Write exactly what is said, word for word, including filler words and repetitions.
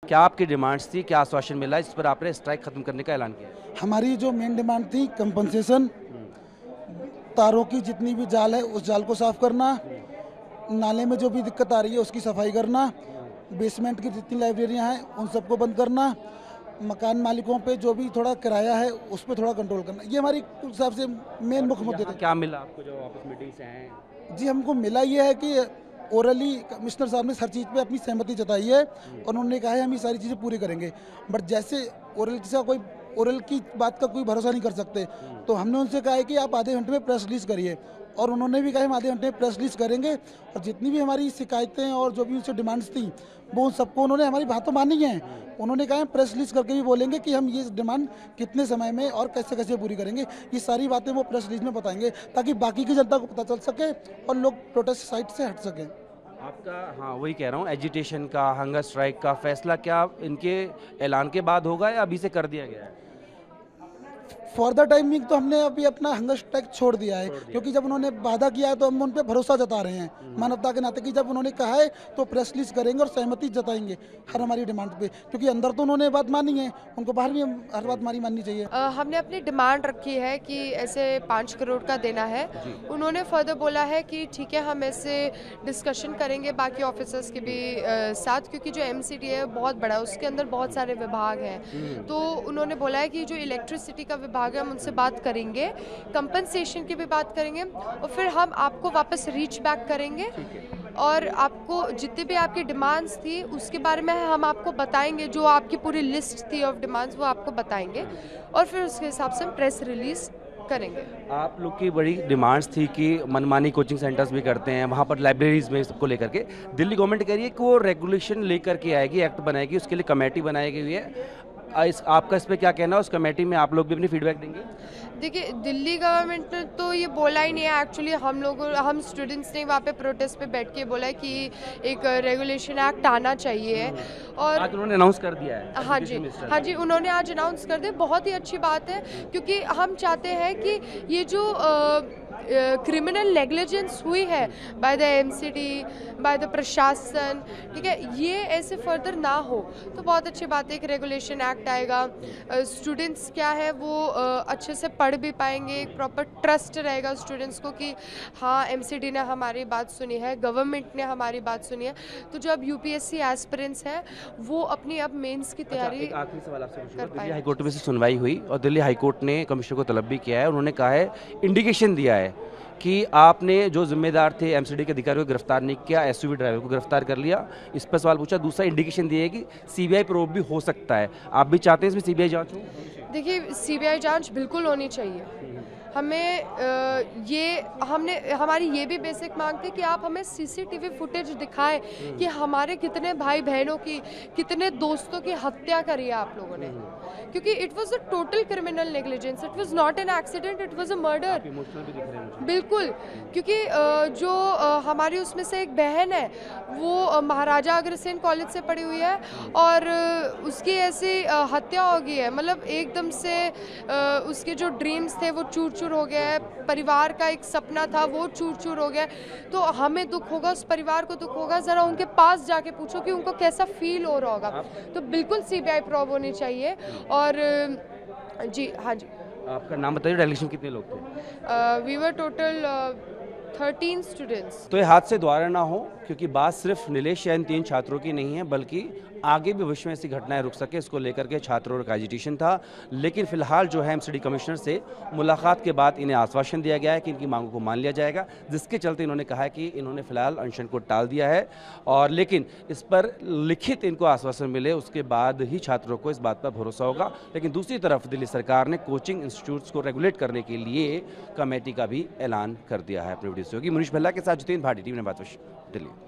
क्या आपकी डिमांड्स थी, क्या आश्वासन मिला, इस पर आपने स्ट्राइक खत्म करने का ऐलान किया? हमारी जो मेन डिमांड थी कंपनसेशन, तारों की जितनी भी जाल है उस जाल को साफ करना, नाले में जो भी दिक्कत आ रही है उसकी सफाई करना, बेसमेंट की जितनी लाइब्रेरियां हैं उन सबको बंद करना, मकान मालिकों पे जो भी थोड़ा किराया है उस पर थोड़ा कंट्रोल करना, ये हमारी हिसाब से मेन मुख्य मुद्दे थे। क्या मिला आपको जो ऑफिस मीटिंग से हैं? जी, हमको मिला ये है कि ओरली कमिश्नर साहब ने हर चीज़ पे अपनी सहमति जताई है और उन्होंने कहा है हम ये सारी चीज़ें पूरी करेंगे। बट जैसे ओरल से कोई ओरल की बात का कोई भरोसा नहीं कर सकते, तो हमने उनसे कहा है कि आप आधे घंटे में प्रेस रिलीज करिए, और उन्होंने भी कहा हम आधे घंटे में प्रेस रिलीज करेंगे। और जितनी भी हमारी शिकायतें और जो भी उनसे डिमांड्स थी वो उन सबको उन्होंने हमारी बातों मानी हैं। उन्होंने कहा प्रेस रिलीज करके भी बोलेंगे कि हम ये डिमांड कितने समय में और कैसे कैसे पूरी करेंगे, ये सारी बातें वो प्रेस रिलीज में बताएंगे ताकि बाकी की जनता को पता चल सके और लोग प्रोटेस्ट साइट से हट सकें। आपका, हाँ वही कह रहा हूँ, एजिटेशन का, हंगर स्ट्राइक का फैसला क्या इनके ऐलान के बाद होगा या अभी से कर दिया गया है? फॉर द टाइमिंग तो हमने अभी अपना हंगर स्ट्राइक छोड़ दिया है, क्योंकि जब उन्होंने वादा किया है तो हम उन पर भरोसा जता रहे हैं मानवता के नाते कि जब उन्होंने कहा है तो प्रेस रिलीज करेंगे और सहमति जताएंगे हर हमारी डिमांड पे, क्योंकि अंदर तो उन्होंने बात मानी है, उनको बाहर भी हर बात हमारी माननी चाहिए। आ, हमने अपनी डिमांड रखी है कि ऐसे पाँच करोड़ का देना है। उन्होंने फर्दर बोला है कि ठीक है हम ऐसे डिस्कशन करेंगे बाकी ऑफिसर्स के भी आ, साथ, क्योंकि जो एमसीडी है बहुत बड़ा है, उसके अंदर बहुत सारे विभाग हैं। तो उन्होंने बोला है कि जो इलेक्ट्रिसिटी का विभाग है हम उनसे बात करेंगे, कंपनसेशन की भी बात करेंगे, और फिर हम आपको वापस रीच बैक करेंगे और आपको जितनी भी आपकी डिमांड्स थी उसके बारे में हम आपको बताएंगे, जो आपकी पूरी लिस्ट थी ऑफ डिमांड्स वो आपको बताएंगे, और फिर उसके हिसाब से हम प्रेस रिलीज करेंगे। आप लोग की बड़ी डिमांड्स थी कि मनमानी कोचिंग सेंटर्स भी करते हैं, वहाँ पर लाइब्रेरीज में सबको लेकर के दिल्ली गवर्नमेंट कह रही है कि वो रेगुलेशन लेकर के आएगी, एक्ट बनाएगी, उसके लिए कमेटी बनाई गई है। इस आपका इस पर क्या कहना है? उस कमेटी में आप लोग भी अपनी फीडबैक देंगे? देखिए, दिल्ली गवर्नमेंट ने तो ये बोला ही नहीं है। एक्चुअली हम लोग हम स्टूडेंट्स ने वहाँ पे प्रोटेस्ट पे बैठ के बोला है कि एक रेगुलेशन एक्ट आना चाहिए, और आज उन्होंने अनाउंस कर दिया है। हाँ जी, हाँ जी, उन्होंने आज अनाउंस कर दिया। बहुत ही अच्छी बात है, क्योंकि हम चाहते हैं कि ये जो क्रिमिनल नेग्लिजेंस हुई है by the MCD, by the प्रशासन, ठीक है, ये ऐसे फर्दर ना हो। तो बहुत अच्छी बात है, एक रेगुलेशन एक्ट आएगा, स्टूडेंट्स क्या है वो uh, अच्छे से पढ़ भी पाएंगे, एक प्रॉपर ट्रस्ट रहेगा स्टूडेंट्स को कि हाँ एमसीडी ने हमारी बात सुनी है, गवर्नमेंट ने हमारी बात सुनी है। तो जो अब यूपीएससी एस्पिरेंट्स हैं वो अपनी अब मेंस की तैयारी अच्छा, आखिरी सवाल आपसे पूछूंगा। कर दिल्ली हाईकोर्ट में से सुनवाई हुई और दिल्ली हाईकोर्ट ने कमिश्नर को तलब भी किया है, उन्होंने कहा है, इंडिकेशन दिया है कि आपने जो जिम्मेदार थे एमसीडी के अधिकारियों को गिरफ्तार नहीं किया, एसयूवी ड्राइवर को गिरफ्तार कर लिया। इस पर सवाल पूछा। दूसरा इंडिकेशन दिया है कि सीबीआई प्रोब भी हो सकता है। आप भी चाहते हैं इसमें सीबीआई जांच हो? देखिए, सीबीआई जांच बिल्कुल होनी चाहिए। हमें आ, ये हमने हमारी ये भी बेसिक मांग थी कि आप हमें सीसीटीवी फुटेज दिखाएं कि हमारे कितने भाई बहनों की, कितने दोस्तों की हत्या करी है आप लोगों ने, क्योंकि it was a total criminal negligence, it was not an accident, it was a murder. बिल्कुल, क्योंकि जो हमारी उसमें से एक बहन है वो महाराजा अग्रसेन कॉलेज से पढ़ी हुई है और उसकी ऐसी हत्या हो गई है, मतलब एकदम से उसके जो ड्रीम्स थे वो चूर चूर हो गया है, परिवार का एक सपना था वो चूर चूर हो गया। तो हमें दुख होगा, उस परिवार को दुख होगा, ज़रा उनके पास जाके पूछो कि उनको कैसा फील हो रहा होगा। तो बिल्कुल सीबीआई प्रोब होनी चाहिए। और जी हाँ जी, आपका नाम बताइए, डेलीगेशन कितने लोग थे? We were total thirteen students. तो ये हादसे दोबारा ना हो, क्योंकि बात सिर्फ नीलेश या इन तीन छात्रों की नहीं है, बल्कि आगे भी भविष्य में ऐसी घटनाएं रुक सके, इसको लेकर के छात्रों का एजिटेशन था। लेकिन फिलहाल जो है एमसीडी कमिश्नर से मुलाकात के बाद इन्हें आश्वासन दिया गया है कि इनकी मांगों को मान लिया जाएगा, जिसके चलते इन्होंने कहा है कि इन्होंने फिलहाल अनशन को टाल दिया है, और लेकिन इस पर लिखित इनको आश्वासन मिले उसके बाद ही छात्रों को इस बात पर भरोसा होगा। लेकिन दूसरी तरफ दिल्ली सरकार ने कोचिंग इंस्टीट्यूट्स को रेगुलेट करने के लिए कमेटी का भी ऐलान कर दिया है। अपने वीडियो से होगी मुनीश भल्ला के साथ जितेंद्र भाटी, टीवी ने बात दिल्ली।